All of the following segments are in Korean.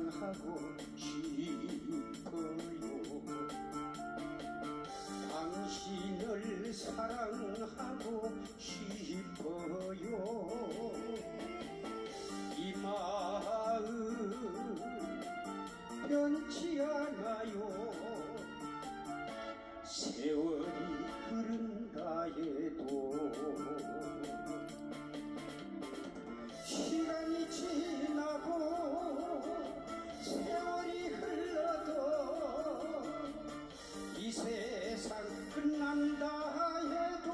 사랑하고 싶어요. 당신을 사랑하고 싶어요. 이 마음 변치 않아요. 세월이 흐른다 해도 시간이 지나고 세월이 흘러도 이 세상 끝난다 해도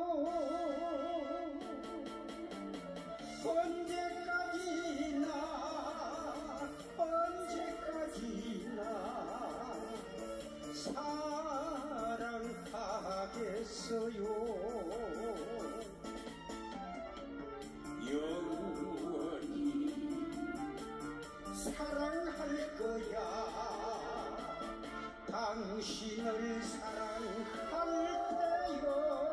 언제까지나 사랑하겠어요. 영원히 사랑할 거야. 당신을 사랑할 테요.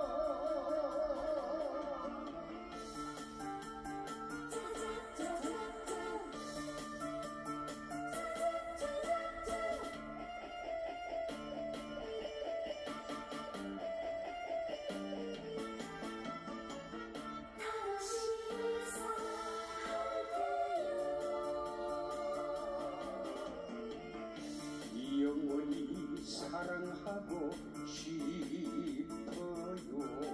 영원히 사랑하고 싶어요.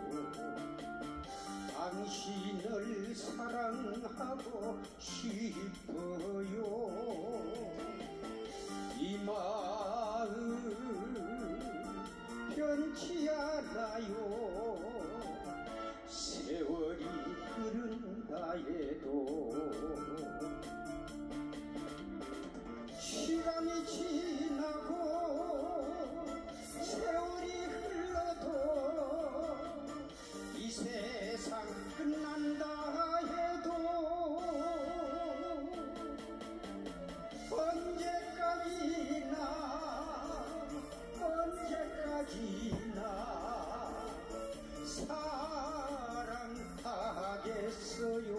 당신을 사랑하고 싶어요. 이 마음 변치 않아요. 세월이 흐른다 해도 시간이 지나고 세월이 흘러도 이 세상 끝난다 해도 언제까지나 사랑하겠어요.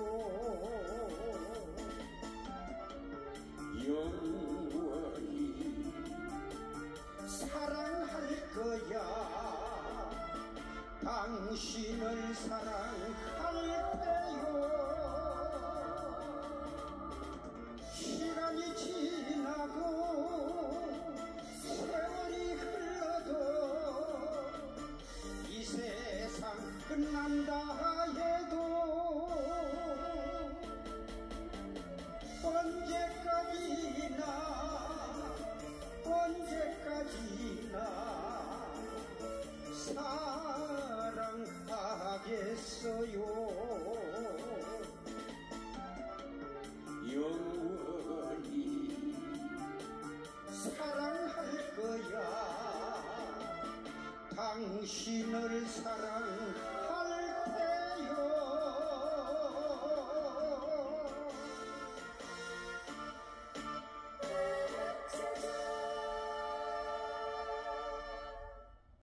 영원히 사랑할 거야. 당신을 사랑